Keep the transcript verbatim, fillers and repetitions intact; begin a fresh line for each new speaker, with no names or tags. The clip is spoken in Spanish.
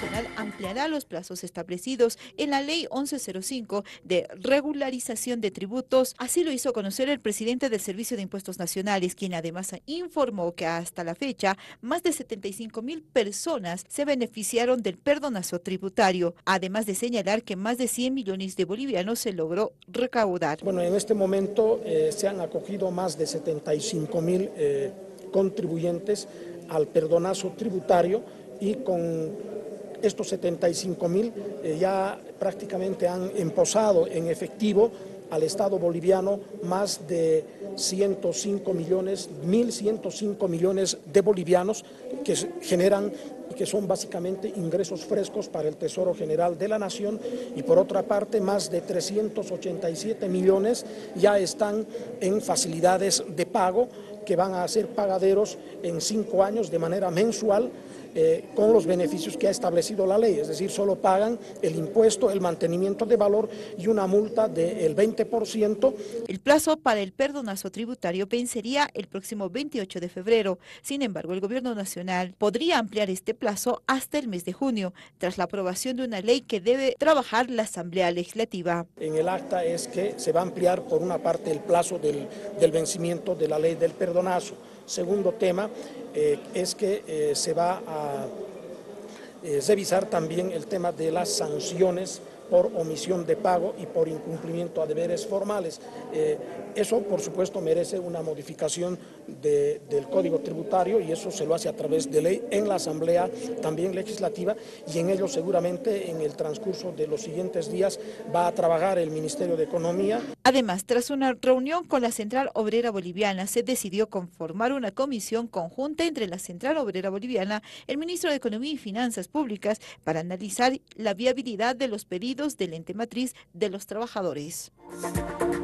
Nacional ampliará los plazos establecidos en la Ley once cero cinco de regularización de tributos. Así lo hizo conocer el presidente del Servicio de Impuestos Nacionales, quien además informó que hasta la fecha más de setenta y cinco mil personas se beneficiaron del perdonazo tributario, además de señalar que más de cien millones de bolivianos se logró recaudar.
Bueno, en este momento eh, se han acogido más de setenta y cinco mil eh, contribuyentes al perdonazo tributario y con estos setenta y cinco mil eh, ya prácticamente han emposado en efectivo al Estado boliviano más de ciento cinco millones, mil ciento cinco millones de bolivianos que generan y que son básicamente ingresos frescos para el Tesoro General de la Nación, y por otra parte más de trescientos ochenta y siete millones ya están en facilidades de pago que van a ser pagaderos en cinco años de manera mensual, Eh, con los beneficios que ha establecido la ley, es decir, solo pagan el impuesto, el mantenimiento de valor y una multa del veinte por ciento.
El plazo para el perdonazo tributario vencería el próximo veintiocho de febrero. Sin embargo, el gobierno nacional podría ampliar este plazo hasta el mes de junio, tras la aprobación de una ley que debe trabajar la Asamblea Legislativa.
En el acta es que se va a ampliar por una parte el plazo del, del vencimiento de la ley del perdonazo. Segundo tema eh, es que eh, se va a eh, revisar también el tema de las sanciones por omisión de pago y por incumplimiento a deberes formales. Eh, eso, por supuesto, merece una modificación de, del Código Tributario, y eso se lo hace a través de ley en la Asamblea también legislativa, y en ello seguramente en el transcurso de los siguientes días va a trabajar el Ministerio de Economía.
Además, tras una reunión con la Central Obrera Boliviana, se decidió conformar una comisión conjunta entre la Central Obrera Boliviana, el Ministro de Economía y Finanzas Públicas, para analizar la viabilidad de los pedidos del ente matriz de los trabajadores.